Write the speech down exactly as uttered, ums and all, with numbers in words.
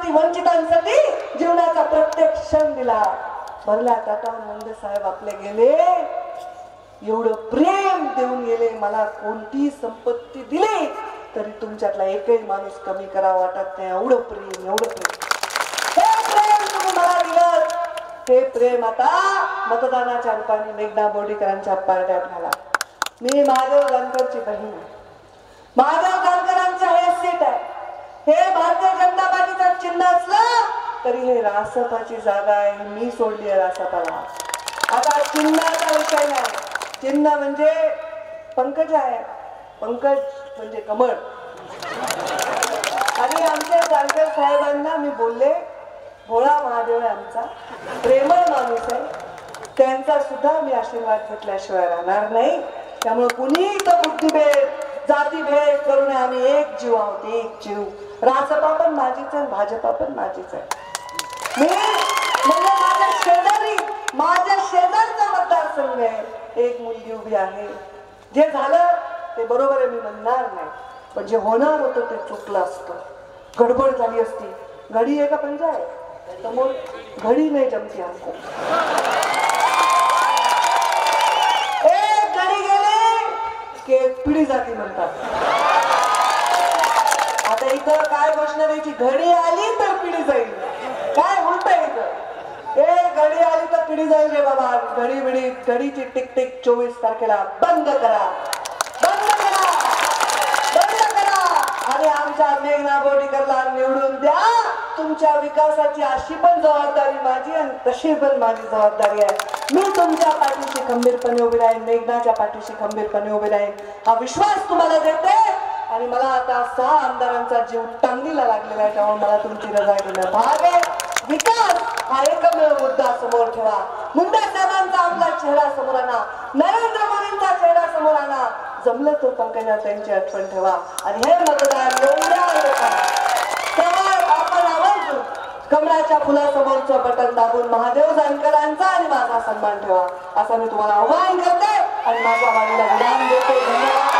विद्यार्थी वंचितांसाठी जीवनाचा प्रत्येक क्षण दिला. भरला टाटा मुंडे साहेब आपले गेले, एवढं प्रेम देऊन गेले. मला कोणती संपत्ती दिली तरी तुमच्यातला एकही माणूस कमी करावा वाटत नाही. एवढं प्रेम, एवढं प्रेम, हे प्रेम तुम्ही मला दिलं. हे प्रेम आता मतदानाच्या रूपाने मेघना बोर्डीकरांच्या पारड्यात घाला. मी महादेव जानकरची बहीण आहे. महादेव जानकरांचं हे सीट आहे. हे भारतीय जनता पार्टीचं चिन्ह असलं तरी हे रासपाची जागा आहे. मी सोडली आहे रासपाला. आता चिन्हाचा विषय नाही. चिन्ह म्हणजे पंकज आहे. पंकज म्हणजे कमळ. आणि आमच्या जानकर साहेबांना मी बोलले, भोळा महादेव आहे आमचा, प्रेमळ माणूस आहे, त्यांचा सुद्धा मी आशीर्वाद घेतल्याशिवाय राहणार नाही. त्यामुळे कुणीही तो बुद्धिभेद जातीभेद करून आम्ही एक जीव आहोत, एक जीव. रासपा पण माझीच आहे, भाजपा पण माझीच आहे. मी म्हणजे माझ्या शेजारी, माझ्या शेजारचा मतदारसंघ आहे. एक मुलगी उभी आहे. जे झालं ते बरोबर आहे, मी म्हणणार नाही, पण जे होणार होतं ते चुकलं असतं. गडबड झाली असती. घडी आहे का पंजा आहे समोर, घडी नाही जमती हमको. एक घडी गेली की एक पिढी जाती म्हणतात. आता इथं काय घोषणा द्यायची, घडी आली तर पिढी जाईल. काय उलट आहे इथं, ए घडी आली तर पिढी जाईल रे बाबा. घडी बिडी घडीची टिक टिक चोवीस तारखेला बंद करा, बंद करा, बंद करा. आणि आमच्या मेघना बोर्डीकरला निवडून द्या. तुमच्या विकासाची अशी पण जबाबदारी माझी आणि तशी पण माझी जबाबदारी आहे. मी तुमच्या पाठीशी खंबीरपणे उभी राहीन, मेघनाच्या पाठीशी खंबीरपणे उभी राहीन, हा विश्वास तुम्हाला देते. आणि मला आता सहा आमदारांचा जीव टांगलीला लागलेला आहे, त्यामुळे मला तुमची रजा घेणं भाग आहे. विकास हा एकमेव मुद्दा समोर ठेवा. मुंडे साहेबांचा आमचा चेहरा समोर आणा, नरेंद्र मोदींचा चेहरा समोर आणा. जमलं तर पंकजा त्यांची आठवण ठेवा. आणि हे मतदार एवढ्या तेव्हा आपण आवर्जून कमळाच्या फुलासमोरचं बटन दाबून महादेव जानकरांचा आणि माझा सन्मान ठेवा, असं मी तुम्हाला आवाहन करते आणि माझ्या वाणीला विराम देते. धन्यवाद.